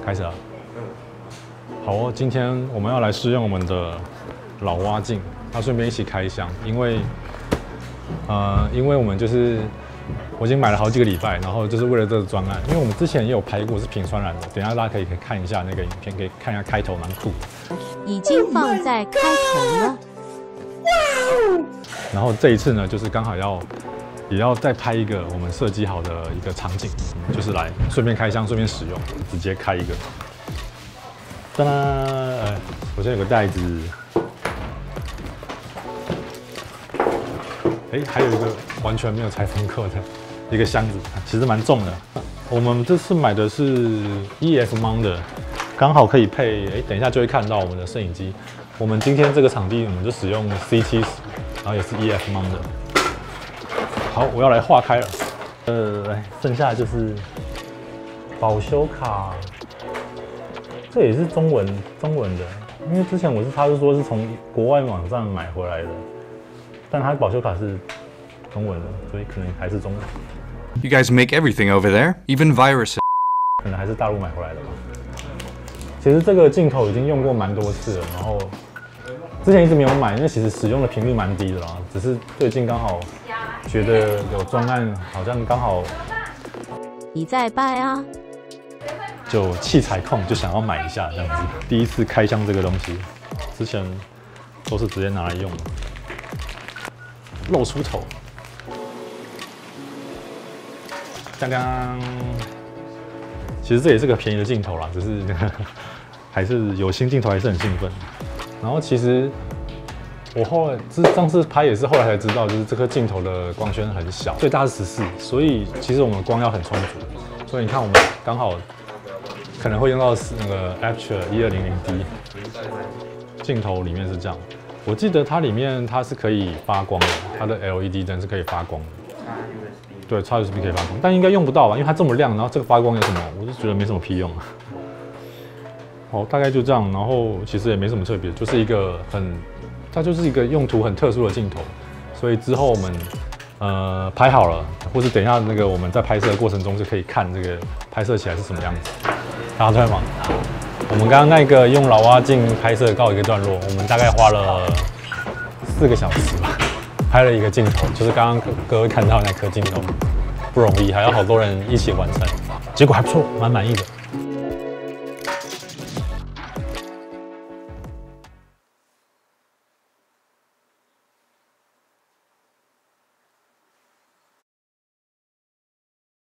开始了。好哦，今天我们要来试用我们的老蛙镜，那顺便一起开箱，因为我们就是我已经买了好几个礼拜，然后就是为了这个专案，因为我们之前也有拍过是平酸染的，等一下大家可以看一下那个影片，可以看一下开头蛮酷的。 已经放在开头了。 然后这一次呢，就是刚好也要再拍一个我们设计好的一个场景，就是来顺便开箱，顺便使用，直接开一个。当然，首先有个袋子，还有一个完全没有拆封扣的一个箱子，其实蛮重的。我们这次买的是 EF mount 的，刚好可以配，等一下就会看到我们的摄影机。我们今天这个场地我们就使用 C70， 然后也是 EF mount 的。好，我要来化开了。剩下就是保修卡。这也是中文的，因为之前他是说是从国外网站买回来的，但他保修卡是中文的，所以可能还是中文。 You guys make everything over there, even viruses. 可能还是大陆买回来的吧。其实这个镜头已经用过蛮多次了，然后之前一直没有买，因为其实使用的频率蛮低的啦，只是最近刚好觉得有专案，好像刚好你在拜啊？ 就器材控就想要买一下这样子，第一次开箱这个东西，之前都是直接拿来用的，露出头，刚刚，其实这也是个便宜的镜头啦，只是还是有新镜头还是很兴奋。然后其实我上次拍也是后来才知道，就是这颗镜头的光圈很小，最大是14，所以其实我们光要很充足，所以你看我们刚好。可能会用到那个 Aperture 1200D 镜头里面是这样，我记得它里面是可以发光的，它的 LED 灯是可以发光的。对，插 USB 可以发光，但应该用不到吧？因为它这么亮，然后这个发光有什么？我是觉得没什么屁用。好，大概就这样，然后其实也没什么特别，就是它就是一个用途很特殊的镜头，所以之后我们拍好了，或是等一下那个我们在拍摄的过程中就可以看这个拍摄起来是什么样子。大家都在忙。我们刚刚那个用老蛙镜拍摄告一个段落，我们大概花了4个小时吧，拍了一个镜头，就是刚刚各位看到那颗镜头，不容易，还要好多人一起完成，结果还不错，蛮满意的。